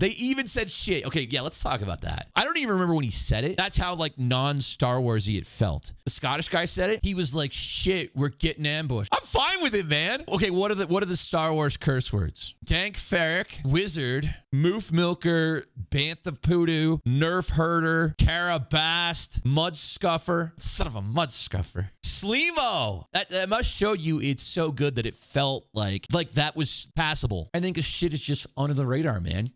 They even said shit. Okay, yeah, let's talk about that. I don't even remember when he said it. That's how like non-Star Warsy it felt. The Scottish guy said it. He was like, shit, we're getting ambushed. I'm fine with it, man. Okay, what are the Star Wars curse words? Dank Ferric, Wizard, Moof Milker, Bantha Poodoo, Nerf Herder, Carabast, Mud Scuffer. Son of a mud scuffer. Sleemo. That must show you it's so good that it felt like that was passable. I think this shit is just under the radar, man.